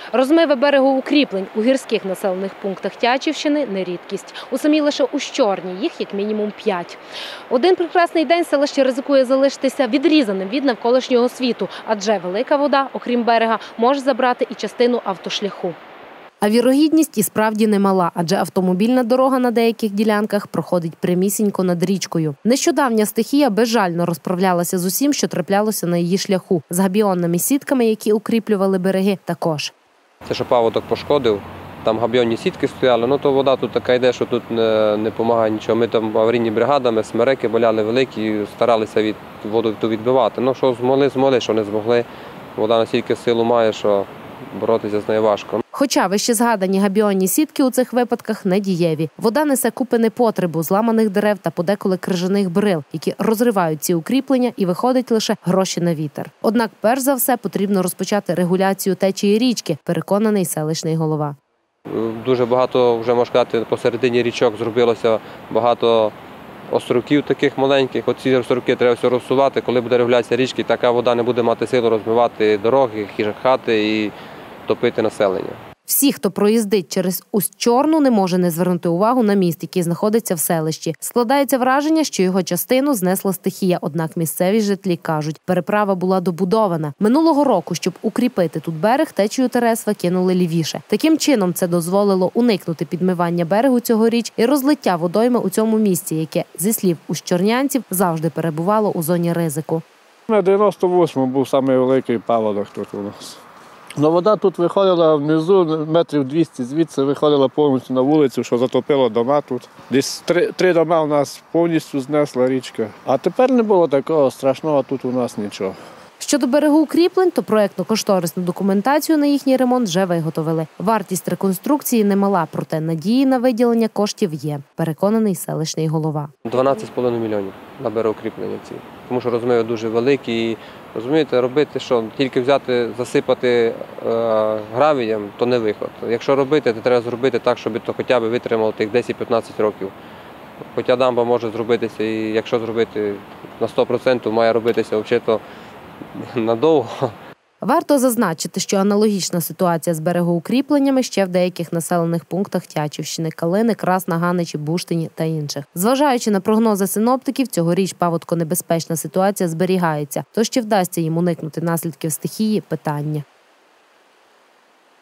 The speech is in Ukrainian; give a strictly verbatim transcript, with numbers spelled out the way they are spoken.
Розмиве берегоукріплень у гірських населених пунктах Тячівщини – не рідкість. У самій лише Ущорні їх як мінімум п'ять. Один прекрасний день селище ризикує залишитися відрізаним від навколишнього світу, адже велика вода, окрім берега, може забрати і частину автошляху. А вірогідність і справді немала, адже автомобільна дорога на деяких ділянках проходить прямісінько над річкою. Нещодавня стихія безжально розправлялася з усім, що траплялося на її шляху. З габіонними сітками, які укріплювали береги, також. Це що паводок пошкодив, там габіонні сітки стояли, ну то вода тут така йде, що тут не, не допомагає нічого. Ми там аварійні бригадами, смереки валяли великі, старалися від воду ту відбивати. Ну що змогли, змогли, що не змогли. Вода настільки силу має, що боротися з нею важко. Хоча вище згадані габіонні сітки у цих випадках не дієві. Вода несе купи непотребу, зламаних дерев та подеколи крижаних брил, які розривають ці укріплення, і виходить лише гроші на вітер. Однак, перш за все, потрібно розпочати регуляцію течії річки, переконаний селищний голова. Дуже багато, вже можна сказати, посередині річок зробилося багато остроків таких маленьких. Оці островки треба все розсувати. Коли буде регуляція річки, така вода не буде мати силу розмивати дороги, хати і топити населення. Всі, хто проїздить через Усть-Чорну, не може не звернути увагу на міст, який знаходиться в селищі. Складається враження, що його частину знесла стихія, однак місцеві жителі кажуть, переправа була добудована. Минулого року, щоб укріпити тут берег, течію Тересва кинули лівіше. Таким чином це дозволило уникнути підмивання берегу цьогоріч і розлиття водойми у цьому місці, яке, зі слів ущорнянців, завжди перебувало у зоні ризику. На дев'яносто восьмому був найвеликий паводок тут у нас. Но вода тут виходила внизу, метрів двісті звідси, виходила повністю на вулицю, що затопило дома тут. Десь три, три дома у нас повністю знесла річка. А тепер не було такого страшного, тут у нас нічого. Щодо берегоукріплень, то проєктно-кошторисну документацію на їхній ремонт вже виготовили. Вартість реконструкції немала, проте надії на виділення коштів є, переконаний селищний голова. дванадцять з половиною мільйонів на берегоукріплення ці. Тому що розмиви дуже великі. І, розумієте, робити, що тільки взяти, засипати е, гравієм, то не виход. Якщо робити, то треба зробити так, щоб то хоча б витримало тих десять-п'ятнадцять років. Хоча дамба може зробитися, і якщо зробити на сто відсотків, має робитися взагалі надовго. Варто зазначити, що аналогічна ситуація з берегоукріпленнями ще в деяких населених пунктах Тячівщини – Калини, Красна, Ганичі, Буштині та інших. Зважаючи на прогнози синоптиків, цьогоріч паводконебезпечна ситуація зберігається. Тож чи вдасться їм уникнути наслідків стихії – питання.